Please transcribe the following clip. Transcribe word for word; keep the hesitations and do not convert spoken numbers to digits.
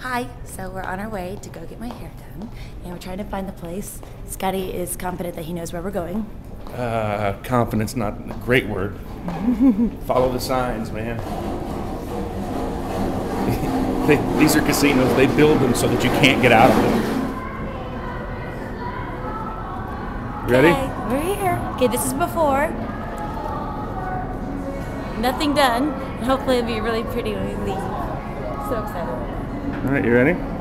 Hi, so we're on our way to go get my hair done, and we're trying to find the place. Scotty is confident that he knows where we're going. Uh, confidence, not a great word. Follow the signs, man. they, these are casinos. They build them so that you can't get out of them. Ready? Okay, we're here. Okay, this is before. Nothing done. And hopefully it'll be really pretty when we leave. So excited. All right, you ready?